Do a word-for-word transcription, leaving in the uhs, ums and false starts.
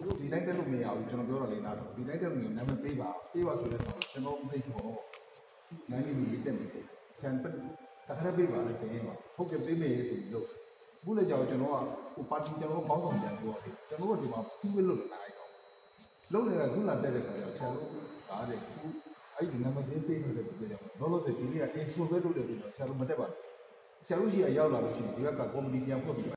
ဒီတိုင်းတက်လို့မရဘူးကျွန်တော်ပြောတော့လေနားတော့ဒီတိုင်းတက်လို့နာမည်ပေးပါပေးပါဆိုတဲ့တော့ကျွန်တော်မိတ်ခေါ်နိုင်နေပြီတက်နေတယ်ဆန်ပတ်တခါပေးပါလေစရင်တော့ဟုတ်ကဲ့ပေးမယ်ဆိုပြီးလို့ဘူးလေကြောင်ကျွန်တော်ကဟိုပါတီကျွန်တော်ကောင်းဆောင်ပြန်ပြောတယ်ကျွန်တော်တို့ဒီမှာစီးဝဲလို့လာလိုက်တော့လုံးနေတာခုလာတက်တဲ့ခါကျတော့ဆန်လို့ဒါတဲ့ခုအဲ့ဒီနာမည်စင်းပေးနေတဲ့ပြကြောင်တော့လို့ဆိုဒီနေ့က intro ပဲလုပ်တယ်ပြီးတော့ဆန်လို့မတက်ပါဘူးဆန်လို့ရှိရရောက်လာလို့ရှိရင်ဒီဘက်ကကော်မတီပြန်ဖွင့်ပြီး